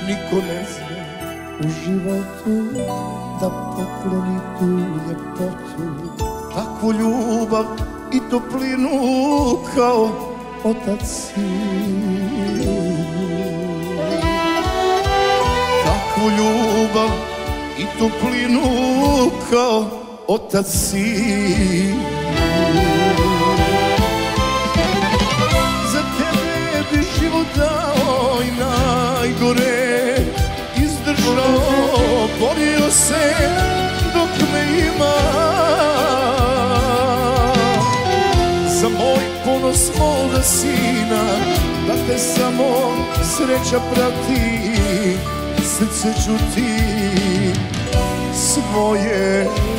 niko ne zna u životu da pokloni tu ljepotu, takvu ljubav i toplinu kao otac sinu. Takvu ljubav i toplinu kao otac sinu. Za tebe bi život dao i najgore izdržao, borio se dok me ima. Za moj ponos moga sina, da te samo sreća prati, srce ću ti svoje